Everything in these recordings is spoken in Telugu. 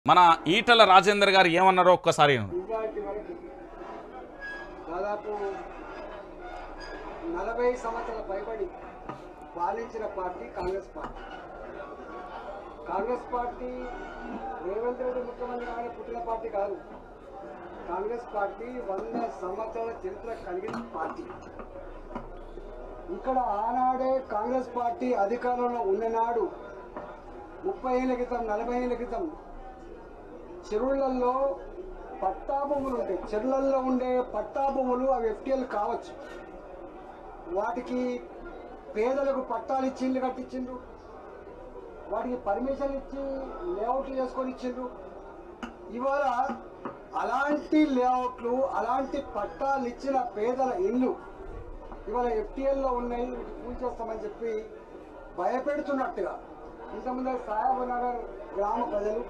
మన ఈటల రాజేందర్ గారు ఏమన్నారో ఒక్కసారి దాదాపు 40 సంవత్సరాల పైబడి పాలించిన party Congress party. Congress party Revanth Reddy ముఖ్యమంత్రి కానీ పుట్టిన పార్టీ కాదు. కాంగ్రెస్ పార్టీ 100 సంవత్సరాల చరిత్ర కలిగిన పార్టీ. ఇక్కడ ఆనాడే కాంగ్రెస్ పార్టీ అధికారంలో ఉన్ననాడు 30 ఏళ్ల క్రితం 40 ఏళ్ల క్రితం చెరువులలో పట్టా భూములు ఉంటాయి. చెరువులలో ఉండే పట్టా భూములు అవి ఎఫ్టీఎల్ కావచ్చు. వాటికి పేదలకు పట్టాలు ఇచ్చి ఇల్లు కట్టించిండ్రు, వాటికి పర్మిషన్ ఇచ్చి లేఅవుట్లు చేసుకొని ఇచ్చిండ్రు. ఇవాళ అలాంటి లేఅవుట్లు అలాంటి పట్టాలు ఇచ్చిన పేదల ఇల్లు ఇవాళ ఎఫ్టీఎల్లో ఉన్నాయి, వీటికి కూల్చేస్తామని చెప్పి భయపెడుతున్నట్టుగా ఇంతకుముందు సాహెబ్నగర్ గ్రామ ప్రజలు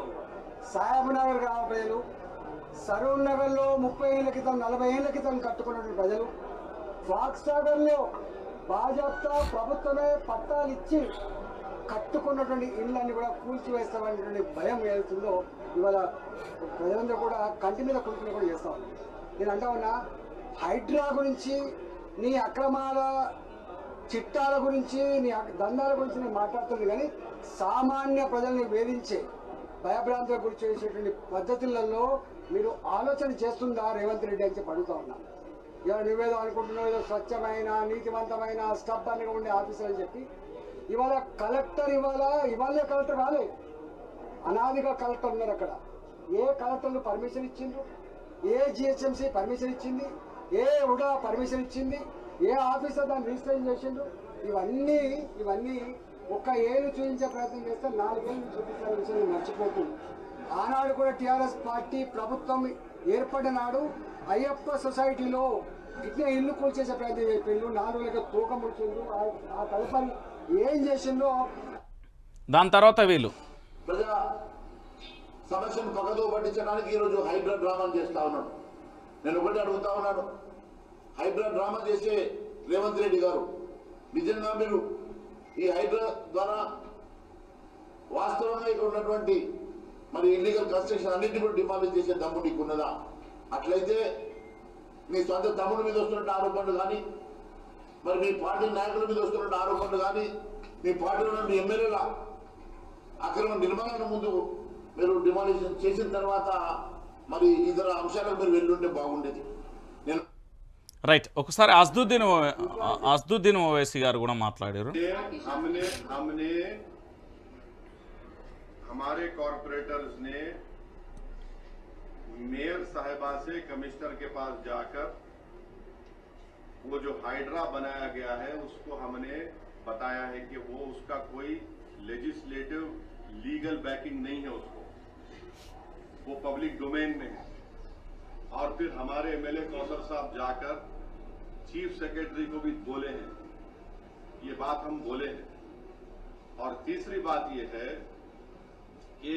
సరూర్ నగర్లో 30 ఏళ్ల క్రితం 40 ఏళ్ల క్రితం కట్టుకున్నటువంటి ప్రజలు ఫాక్స్ నగర్లో భాజపా ప్రభుత్వమే పట్టాలు ఇచ్చి కట్టుకున్నటువంటి ఇళ్ళన్ని కూడా కూల్చివేస్తామనేటువంటి భయం ఏదైతుందో ఇవాళ ప్రజలందరూ కూడా కంటి మీద కూర్చుని కూడా చేస్తాం. నేను అంటా ఉన్నా, హైడ్రా గురించి నీ అక్రమాల చిట్టాల గురించి నీ దందాల గురించి నేను మాట్లాడుతుంది, కానీ సామాన్య ప్రజల్ని వేధించే భయభ్రాంతులకు గురి చేసేటువంటి పద్ధతులలో మీరు ఆలోచన చేస్తుందా రేవంత్ రెడ్డి అని చెప్పి అడుగుతా ఉన్నా. ఇవాళ నువ్వేదో అనుకుంటున్నావు, ఏదో స్వచ్ఛమైన నీతివంతమైన స్టబ్బన్గా ఉండే ఆఫీసర్ అని చెప్పి ఇవాళ కలెక్టర్ ఇవాళే కలెక్టర్ రాలే, అనాదిగా కలెక్టర్ ఉన్నారు. అక్కడ ఏ కలెక్టర్లు పర్మిషన్ ఇచ్చిండ్రు, ఏ జిహెచ్ఎంసీ పర్మిషన్ ఇచ్చింది, ఏ ఉడా పర్మిషన్ ఇచ్చింది, ఏ ఆఫీసర్ దాన్ని రిజిస్ట్రేషన్ చేసిండ్రు, ఇవన్నీ ఒక్క ఏళ్ళు చూపించే ప్రయత్నం చేస్తే 4 ఏళ్ళు చూపించాలని విషయం మర్చిపోతుంది. ఆనాడు కూడా టీఆర్ఎస్ పార్టీ ప్రభుత్వం ఏర్పడిన నాడు అయ్యప్ప సొసైటీలో ఇట్లా ఇల్లు కూల్చేసే ప్రయత్నం చెప్పిండ్రు, 4 రోజులకి తూకం ముడిచిండ్రు. ఆ తదుపరి ఏం చేసిండ్రో దాని తర్వాత వీళ్ళు ప్రజా సమస్యను పక్కదో పట్టించడానికి ఈరోజు హైడ్రా డ్రామా చేస్తా ఉన్నాడు. నేను ఒకటి అడుగుతా ఉన్నాను, హైడ్రా డ్రామా చేసే రేవంత్ రెడ్డి గారు నిజంగా మీరు ఈ హైడ్రా ద్వారా వాస్తవంగా ఇక్కడ ఉన్నటువంటి మరి ఇల్లీగల్ కన్స్ట్రక్షన్ అన్నింటినీ కూడా డిమాలిష్ చేసే దమ్ము నీకున్నదా? అట్లయితే మీ సొంత తమ్ముడి మీద వస్తున్న ఆరోపణలు కానీ, మరి మీ పార్టీ నాయకుల మీద వస్తున్న ఆరోపణలు కానీ, మీ పార్టీలో ఉన్న ఎమ్మెల్యేల అక్రమ నిర్మాణాల ముందు మీరు డిమాలిషన్ చేసిన తర్వాత మరి ఇతర అంశాలకు మీరు వెళ్ళుంటే బాగుండేది. నేను రైట్, ఒకసారి అస్దుద్దీన్ ఓవైసీ గారు కూడా మాట్లాడారు. हमारे कॉर्पोरेटर्स ने मेयर साहिबा से कमिश्नर के पास जाकर वो जो हाइड्रा बनाया गया है उसको हमने बताया है कि वो उसका कोई लेजिस्लेटिव लीगल बैकिंग नहीं है, उसको वो पब्लिक डोमेन में है. और फिर हमारे एमएलए कौसर साहब जाकर चीफ सेक्रेटरी को भी बोले हैं, ये बात हम बोले हैं. और तीसरी बात ये है कि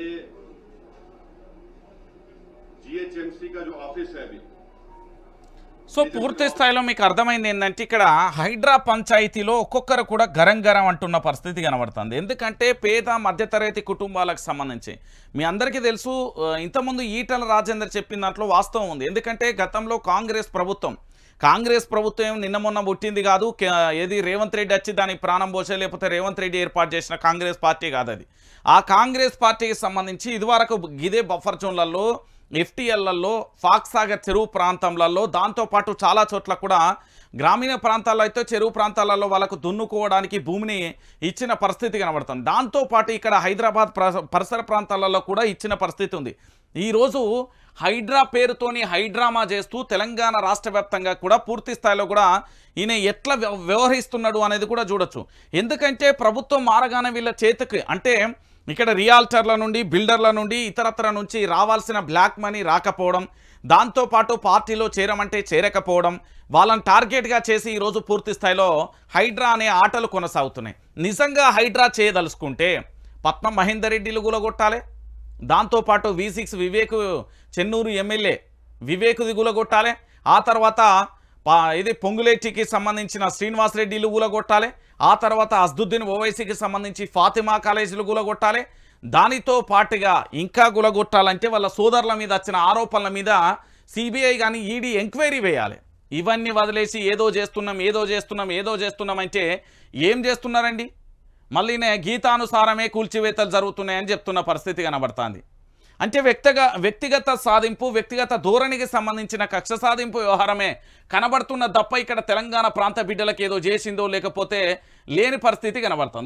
जीएचएमसी का जो ऑफिस है अभी, సో పూర్తి స్థాయిలో మీకు అర్థమైంది ఏంటంటే ఇక్కడ హైడ్రా పంచాయతీలో ఒక్కొక్కరు కూడా గరం గరం అంటున్న పరిస్థితి కనబడుతుంది. ఎందుకంటే పేద మధ్యతరగతి కుటుంబాలకు సంబంధించి మీ అందరికీ తెలుసు, ఇంతకుముందు ఈటల రాజేందర్ చెప్పిన దాంట్లో వాస్తవం ఉంది. ఎందుకంటే గతంలో కాంగ్రెస్ ప్రభుత్వం నిన్న మొన్న పుట్టింది కాదు, ఏది రేవంత్ రెడ్డి వచ్చి దానికి ప్రాణం పోసే లేకపోతే రేవంత్ రెడ్డి ఏర్పాటు చేసిన కాంగ్రెస్ పార్టీ కాదు అది. ఆ కాంగ్రెస్ పార్టీకి సంబంధించి ఇదివరకు ఇదే బఫర్ జోన్లలో ఎఫ్టీఎల్లలో ఫాక్స్ సాగర్ చెరువు ప్రాంతంలలో దాంతోపాటు చాలా చోట్ల కూడా గ్రామీణ ప్రాంతాల్లో అయితే చెరువు ప్రాంతాలలో వాళ్ళకు దున్నుకోవడానికి భూమిని ఇచ్చిన పరిస్థితి కనబడుతుంది. దాంతోపాటు ఇక్కడ హైదరాబాద్ పరిసర ప్రాంతాలలో కూడా ఇచ్చిన పరిస్థితి ఉంది. ఈరోజు హైడ్రా పేరుతోని హైడ్రామా చేస్తూ తెలంగాణ రాష్ట్ర వ్యాప్తంగా కూడా పూర్తి స్థాయిలో కూడా ఈయన ఎట్లా వ్యవహరిస్తున్నాడు అనేది కూడా చూడొచ్చు. ఎందుకంటే ప్రభుత్వం మారగానే వీళ్ళ చేతికి అంటే ఇక్కడ రియాల్టర్ల నుండి బిల్డర్ల నుండి ఇతరత్ర నుంచి రావాల్సిన బ్లాక్ మనీ రాకపోవడం, దాంతోపాటు పార్టీలో చేరమంటే చేరకపోవడం, వాళ్ళని టార్గెట్గా చేసి ఈరోజు పూర్తి స్థాయిలో హైడ్రా అనే ఆటలు కొనసాగుతున్నాయి. నిజంగా హైడ్రా చేయదలుచుకుంటే పట్నం మహేందర్ రెడ్డిలు గులగొట్టాలి, దాంతోపాటు V6 వివేక్ చెన్నూరు ఎమ్మెల్యే వివేక్ది గులగొట్టాలి, ఆ తర్వాత ఇది పొంగులేటికి సంబంధించిన శ్రీనివాస్ రెడ్డిలు గులగొట్టాలి, ఆ తర్వాత అస్దుద్దీన్ ఓవైసీకి సంబంధించి ఫాతిమా కాలేజీలు కూలగొట్టాలి, దానితో పాటుగా ఇంకా గులగొట్టాలంటే వాళ్ళ సోదరుల మీద వచ్చిన ఆరోపణల మీద సిబిఐ కానీ ఈడీ ఎంక్వైరీ వేయాలి. ఇవన్నీ వదిలేసి ఏదో చేస్తున్నాం అంటే ఏం చేస్తున్నారండి? మళ్ళీనే గీతానుసారమే కూల్చివేతలు జరుగుతున్నాయని చెప్తున్న పరిస్థితి కనబడుతుంది. అంటే వ్యక్తిగత సాధింపు, వ్యక్తిగత ధోరణికి సంబంధించిన కక్ష సాధింపు వ్యవహారమే కనబడుతున్న తప్ప ఇక్కడ తెలంగాణ ప్రాంత బిడ్డలకు ఏదో చేసిందో లేకపోతే లేని పరిస్థితి కనబడుతుంది.